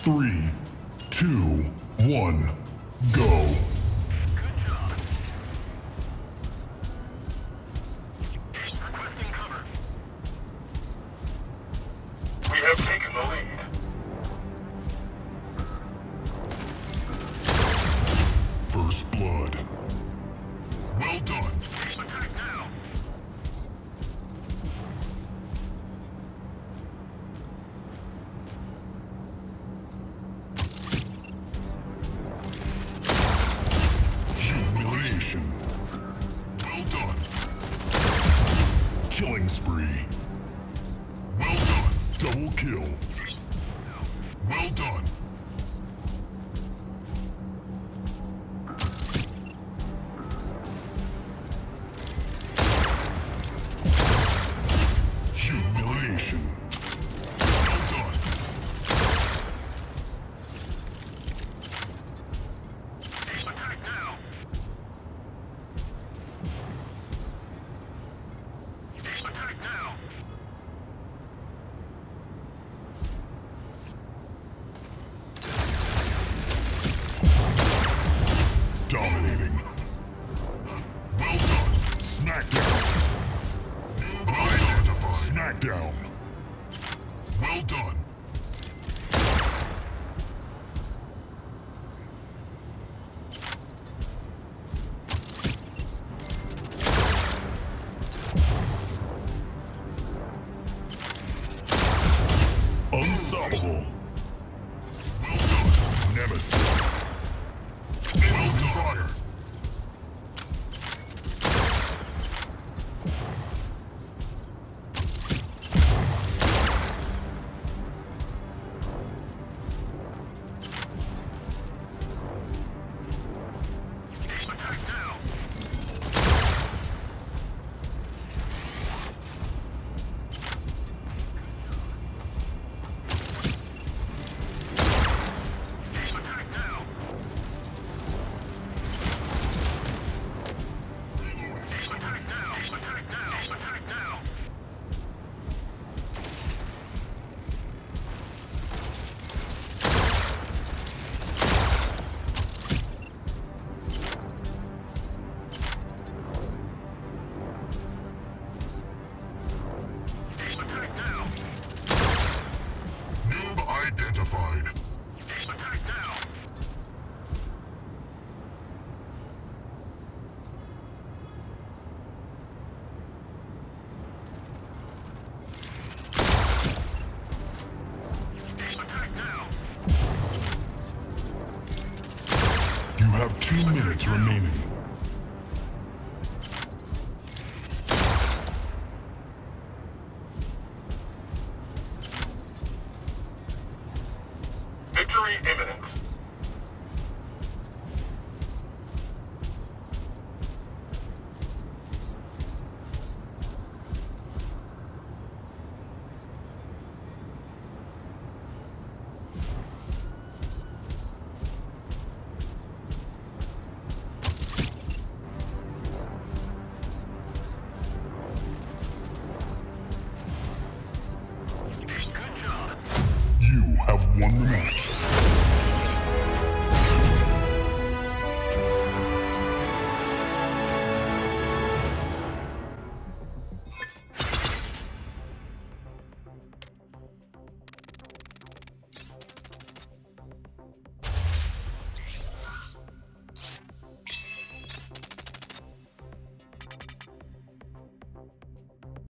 3, 2, 1, go. Requesting cover. We have taken the lead. First blood. Well done. Attack now. Humiliation. Well done. Killing spree. Well done. Double kill. Well done. Humiliation. Well done. Attack now. Attack now. Dominating. Well done. Smackdown. Well done. Smackdown. Well done. Unstoppable. Well done. Nemesis. Well done. Fire. Attack now. Attack now. Attack now. Attack now. Attack now. Attack now. Noob identified. Attack now. Attack now. You have 2 minutes remaining. Victory imminent. Good job. You have won the match.